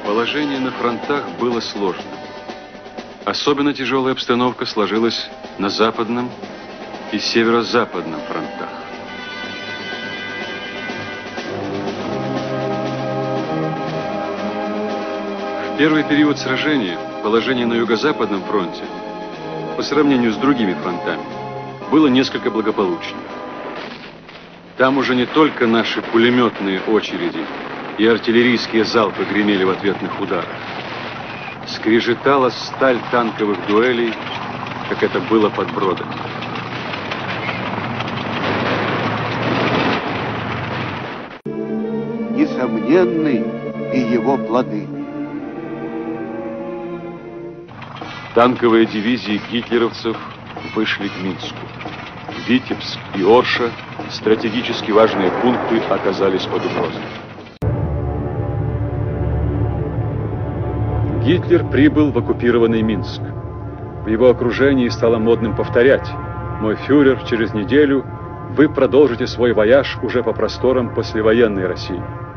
Положение на фронтах было сложным. Особенно тяжелая обстановка сложилась на западном и северо-западном фронтах. В первый период сражения положение на юго-западном фронте по сравнению с другими фронтами было несколько благополучнее. Там уже не только наши пулеметные очереди и артиллерийские залпы гремели в ответных ударах. Скрежетала сталь танковых дуэлей, как это было под Бродом. Несомненны и его плоды. Танковые дивизии гитлеровцев вышли к Минску. Витебск и Орша, стратегически важные пункты, оказались под угрозой. Гитлер прибыл в оккупированный Минск. В его окружении стало модным повторять: «Мой фюрер, через неделю вы продолжите свой вояж уже по просторам послевоенной России».